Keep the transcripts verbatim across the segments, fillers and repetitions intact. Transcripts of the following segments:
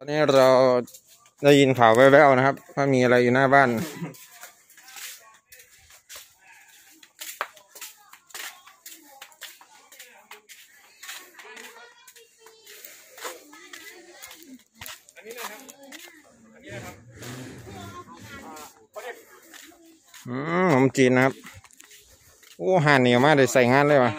อนนี้เราได้ยินข่าวแว่วๆนะครับว่ามีอะไรอยู่หน้าบ้านอืมขนมจีนนะครับโอ้ห่านเหนียวมากเลยใส่งานเลยวะ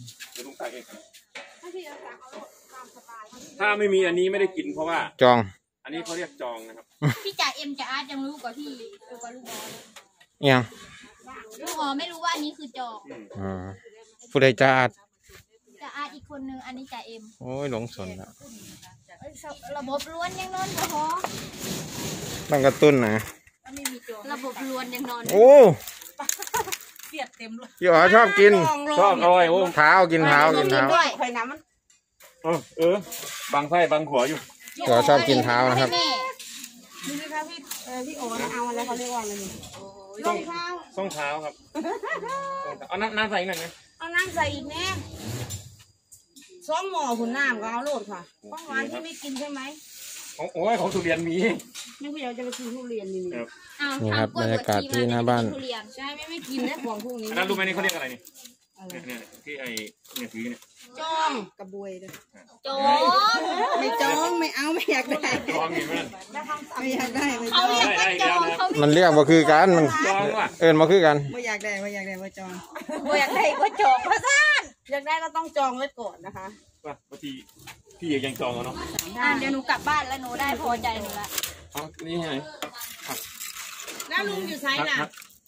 ถ้าไม่มีอันนี้ไม่ได้กินเพราะว่าจองอันนี้เขาเรียกจองนะครับพี่จ่าเอ็มจ่าอาร์ตยังรู้กว่าพี่รู้กว่าลูกบอลยังลูกบอลไม่รู้ว่าอันนี้คือจองอ่าผู้ใดจ่าอาร์ตจ่าอาร์ตอีกคนนึงอันนี้จ่าเอ็มโอ้ยหลงสนแล้วระบบล้วนยังนอนพอต้องกระตุ้นนะระบบล้วนยังนอนโอ้เสียดเต็มเลยพี่อ๋อชอบกินชอบอร่อยโอ้เท้ากินเท้ากินเท้าไข่น้ำมันเออเออบางไส้บางหัวอยู่พี่อ๋อชอบกินเท้านะครับนี่ไหมคะพี่เออพี่โอ๋เอาอะไรเขาเรียกว่าอะไรนี่ส้มเท้าส้มเท้าครับเอาน้ำน้ำใส่อีกหน่อยไหมเอาน้ำใส่อีกแน่ซ้อมหม้อหุ่นน้ำก็เอาโลดค่ะของหวานที่ไม่กินใช่ไหมโอ้ยของทุเรียนมีไม่ผู้ใหญ่จะไปกินทุเรียนนี่นี่ครับบรรยากาศที่หน้าบ้านใช่ไม่ไม่กินนะของพวกนี้นั่นรู้ไหมนี่เขาเรียกอะไรนี่เนี่ยที่ไอ้เนี่ยสีเนี่ยจองกระบวยเลยจองไม่จองไม่เอาไม่อยากได้จองอย่างนั้นไม่อยากได้เขาเรียกว่าจองเขามันเรียกว่าคือกันมันเอิญมาคือกันไม่อยากได้ไม่อยากได้ไม่จองไม่อยากได้ก็จองพระท่านอยากได้ก็ต้องจองไว้ก่อนนะคะว่าบางทีพี่ยังจองเนาะเดี๋ยวหนูกลับบ้านแล้วหนูได้พอใจหนูละอ๋อนี่ไงแล้วลุงอยู่ไซน์น่ะ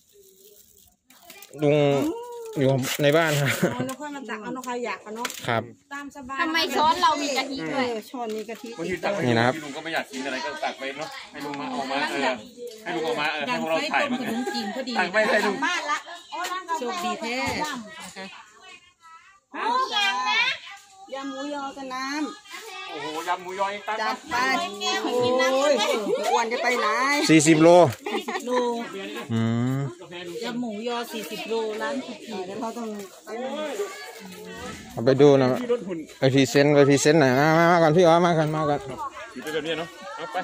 ลุงอยู่ในบ้านครับเอาน้องค่อยมาตักเอาน้องค่อยอยากกันเนาะครับตามสบายทำไมช้อนเรามีกะทิด้วยช้อนนี้กะทินี่นะครับลุงก็ไม่อยากกินอะไรก็ตักไปเนาะให้ลุงมาออกมาเออให้ลุงออกมาเออให้พวกเราถ่ายมาตักไปให้ลุงบ้านละโชคดีแท้เอาอย่างนะยำหมูยอกับน้ำโอ้โหยำหมูยออีกตั้งจัดไปโอ้ยอ้วนจะไปไหนสี่สิบโลโลอืมยำหมูยอสี่สิบโลร้านสุกี้แล้วเราต้องเอาไปดูนะไปพรีเซนต์ไปพรีเซนต์หน่อยมามามาก่อนพี่อ๋อมากันมากันอยู่แบบนี้เนาะเอาไป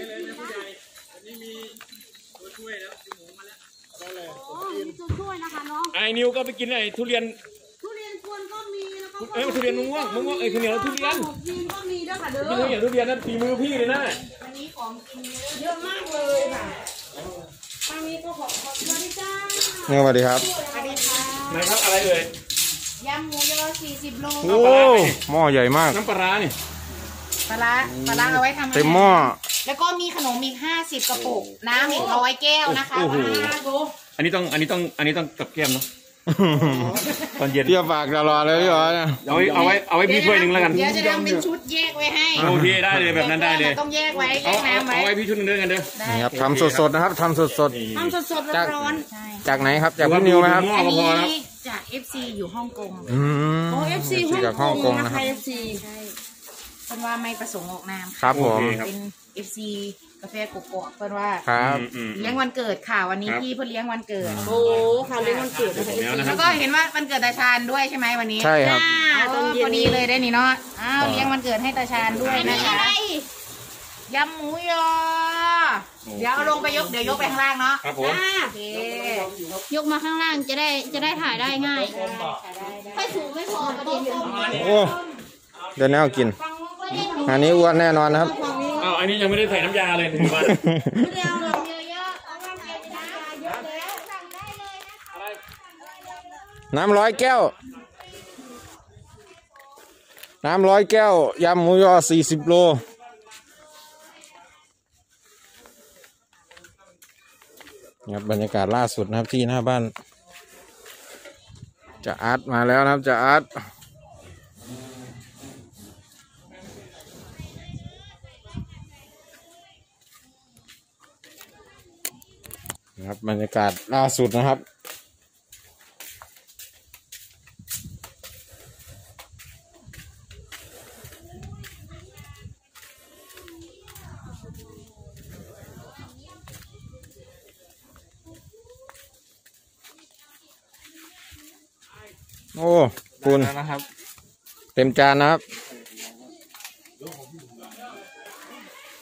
ช่วยนะคะน้องไอ้นิวก็ไปกินไอ้ทุเรียนทุเรียนควรก็มีแล้วก็เอ้ยทุเรียนมะม่วงมะม่วงเอ้ยข้าวเหนียวทุเรียนก็มีด้วยค่ะเด้อกินทุเรียนทุเรียนนั่นฝีมือพี่เลยนะอันนี้ของกินเยอะมากเลยค่ะป้ามีก็ขอขอบคุณจ้าเนี่ยสวัสดีครับสวัสดีค่ะไหนครับอะไรเอ่ยยำหมูยอสี่สิบโลโอ้หม้อใหญ่มากน้ำปลาเนี่ยปลาปลาเอาไว้ทำอะไรเต็มหม้อแล้วก็มีขนมอีกห้าสิบกระปุกน้ำอีกร้อยแก้วนะคะอันนี้ต้องอันนี้ต้องอันนี้ต้องกับแก้มเนาะตอนเย็นเที่ยวฝากตลอดเลยพี่อ๋อเอาไว้เอาไว้เอาไว้พี่ถ้วยหนึ่งแล้วกันเดี๋ยวจะทำเป็นชุดแยกไว้ให้โอเคได้เลยแบบนั้นได้เลยต้องแยกไว้แยกน้ำไว้เอาไว้พี่ชุดหนึ่งด้วยกันเด้อนี่ครับทำสดๆนะครับทำสดๆทำสดๆร้อนๆจากไหนครับจากพี่นิวไหมครับอันนี้จาก เอฟ ซี อยู่ฮ่องกงอืมโอ้ เอฟ ซีฮ่องกงนะครับเอฟ ซี ใช่เป็นว่าไม่ประสงค์ออกนามครับผมเป็น เอฟ ซี กาแฟกกอกเพื่อนว่าครับเลี้ยงวันเกิดค่ะวันนี้พี่เพื่อนเลี้ยงวันเกิดโอ้ค่ะเลี้ยงวันเกิดแล้วก็เห็นว่าวันเกิดตาชาญด้วยใช่ไหมวันนี้ใช่ครับพอดีเลยได้นี่เนาะอ้าวเลี้ยงวันเกิดให้ตาชาญด้วยนะคะยำหมูยอเดี๋ยวเอาลงไปยกเดี๋ยวยกไปข้างล่างเนาะครับผมโอเคยกมาข้างล่างจะได้จะได้ถ่ายได้ง่ายไม่สูงไม่พอประเด็นโอ้เดี๋ยวแนวกินอันนี้อ้วนแน่นอนนะครับอ้าวอันนี้ยังไม่ได้ใส่น้ำยาเลยถึงบ้านไม่ได้เอาหรอกเยอะๆน้ำร้อยแก้วน้ำร้อยแก้วยำหมูยอสี่สิบโลครับบรรยากาศล่าสุดนะครับที่หน้าบ้านจะอาร์ตมาแล้วนะครับจะอาร์ตครับบรรยากาศล่าสุดนะครับโอ้คุณนะครับเต็มจานนะครับ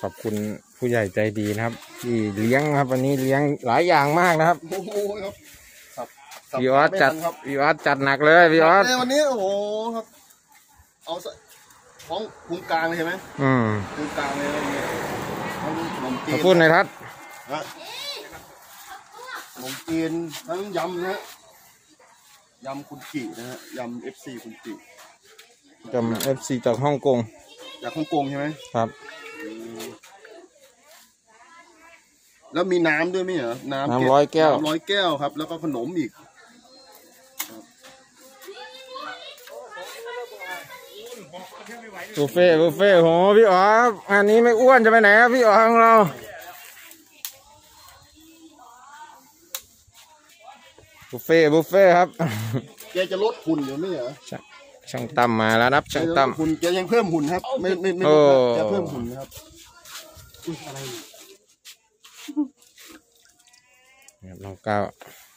อบคุณผู้ใหญ่ใจดีนะครับที่เลี้ยงครับวันนี้เลี้ยงหลายอย่างมากนะครับโอ้โหครับสับสับพี่ออสจัดไม่ทันครับพี่ออสจัดหนักเลยพี่ออสในวันนี้โอ้โหครับเอาซะของพุงกลางเลยใช่ไหมอืมพุงกลางเลยทั้งขนมจีขอน บคุณนายทัศน์นะขนมจีนทั้งยำนะฮะยำคุณจินะฮะยำเอฟซีคุณจิจำเอฟซีจากฮ่องกงจากฮ่องกงใช่ไหมครับแล้วมีน้ำด้วยไหมเหรอน้ำน้ำร้อยแก้วน้ำร้อยแก้วครับ แล้วก็ขนมอีกบุฟเฟ่ต์บุฟเฟ่ต์โหพี่อ๋องานนี้ไม่อ้วนจะไปไหนครับพี่อ๋อของเราบุฟเฟ่ต์บุฟเฟ่ต์ครับแกจะลดหุ่นอยู่ไหมเหรอช่างช่างตั้มมาแล้วนับช่างตั้มหุ่นแกยังเพิ่มหุ่นครับไม่ไม่ไม่โอ้ลดครับแกเพิ่มหุ่นนะครับอุ๊ยอะไรเนี่ยครับน้องก้าว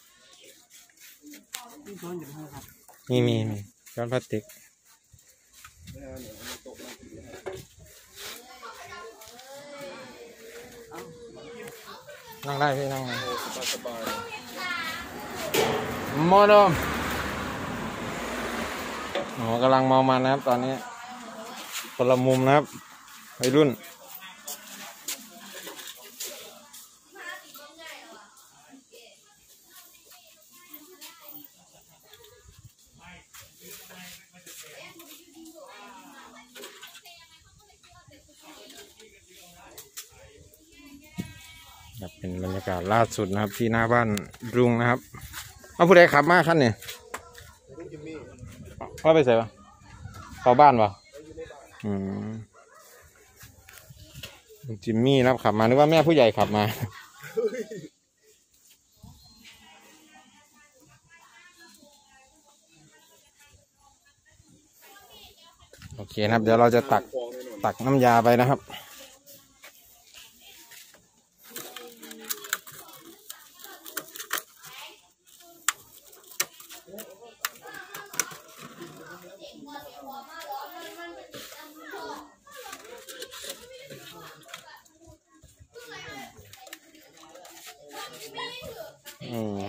มีมีมีช้อนพลาสติกนั่งได้พี่นั่งได้สบายโมโดมอ๋อกำลังเมามันนะครับตอนนี้คนละมุมนะครับวัยรุ่นครับเป็นบรรยากาศล่าสุดนะครับที่หน้าบ้านลุงนะครับเอาผู้ใดขับมาขั้นเนี่ยว่าไปใส่ปะเข้าบ้านปะอืมจิมมี่นะครับขับมานึกว่าแม่ผู้ใหญ่ขับมาโอเคนะครับเดี๋ยวเราจะตักตักน้ำยาไปนะครับอืม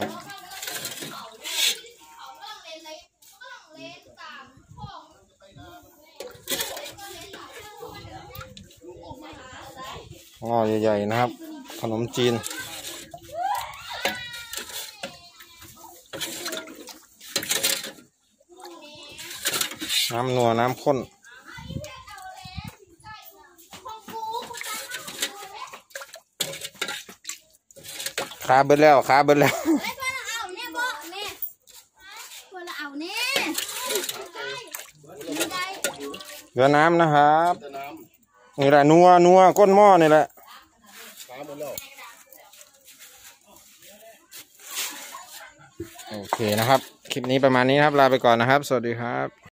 หม้อใหญ่ๆนะครับขนมจีนน้ำนัวน้ำข้นขาเบิดแล้วขาเบิดแล้วเฮ้ยเพื่อนเอาเนี่ยบ่เนี่ยเพื่อนเอาเนี่ยได้เหลือน้ำนะครับแต่น้นี่แหละนัวนัวก้นหม้อนี่แหละำฟ้าหมดแล้วโอเคนะครับคลิปนี้ประมาณนี้นะครับลาไปก่อนนะครับสวัสดีครับ